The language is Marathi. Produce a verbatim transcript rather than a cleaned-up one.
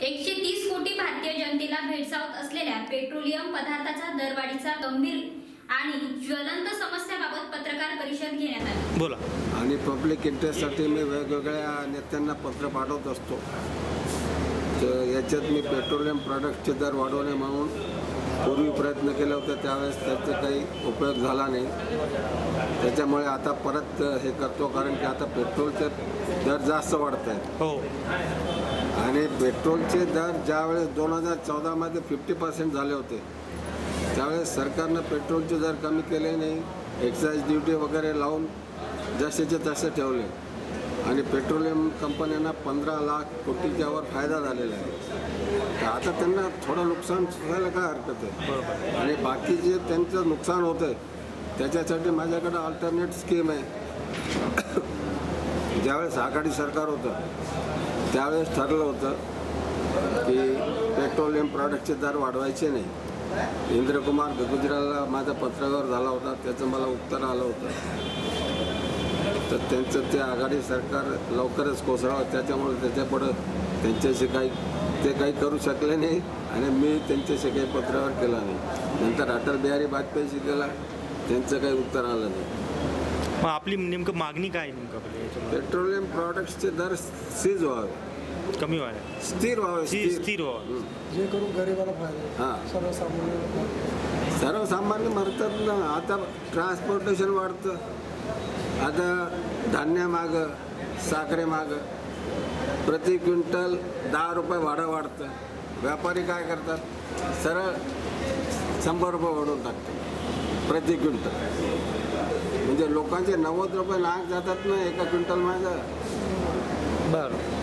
एकशे तीस कोटी भारतीय जनतेला भेडसावत असलेल्या पेट्रोलियम पदार्थाचा दरवाढीचा गंभीर आणि ज्वलंत समस्याबाबत पत्रकार परिषद घेण्यात आली। बोला। आणि पब्लिक इंटरेस्टसाठी मी वेगवेगळ्या नेत्यांना पत्र पाठवत असतो। तर याच्यात मी पेट्रोलियम प्रोडक्टचे दर वाढवणे म्हणून पूर्वी प्रयत्न केले होते, त्यावेळेस त्याचा काही उपयोग झाला नाही। त्याच्यामुळे आता परत हे करतो, कारण की आता पेट्रोलचे दर जास्त वाढत आहेत। हो। आणि पेट्रोलचे दर ज्यावेळेस दोन हजार चौदामध्ये फिफ्टी पर्सेंट झाले होते, त्यावेळेस सरकारनं पेट्रोलचे दर कमी केले नाही, एक्साईज ड्युटी वगैरे लावून जसेचे तसे ठेवले आणि पेट्रोलियम कंपन्यांना पंधरा लाख कोटीच्या वर फायदा झालेला आहे। तर आता त्यांना थोडं नुकसान व्हायला काय हरकत आहे। आणि बाकी जे त्यांचं नुकसान होतं आहे त्याच्यासाठी माझ्याकडं अल्टरनेट स्कीम आहे। ज्यावेळेस आघाडी सरकार होतं त्यावेळेस ठरलं होतं की पेट्रोलियम प्रॉडक्टचे दर वाढवायचे नाही। इंद्रकुमार गुजरालला माझा पत्रावर झाला होता, त्याचं मला उत्तर आलं होतं। तर त्यांचं ते आघाडी सरकार लवकरच कोसळावं, त्याच्यामुळे त्याच्यापुढं त्यांच्याशी काही ते काही करू शकले नाही आणि मी त्यांच्याशी काही पत्रावर केला नाही। नंतर अटल बिहारी वाजपेयीशी केला, त्यांचं काही उत्तर आलं नाही। मग आपली नेमकं मागणी काय आहे नेमकं आपली? पेट्रोलियम प्रॉडक्ट्सचे दर सीज व्हावे, कमी व्हावे, स्थिर व्हावे, स्थिर व्हावे, जे करून गरिबाला फायदा। हां, सर्वसामान्य सर्वसामान्य मरतात ना। आता ट्रान्सपोर्टेशन वाढतं, आता धान्य मागं, साखरे मागं प्रति क्विंटल दहा रुपये भाडं वाढतं। व्यापारी काय करतात, सरळ शंभर रुपये वाढवून टाकतात प्रति क्विंटल। म्हणजे लोकांचे नव्वद रुपये नाक जातात ना एका क्विंटल मागं। बरं।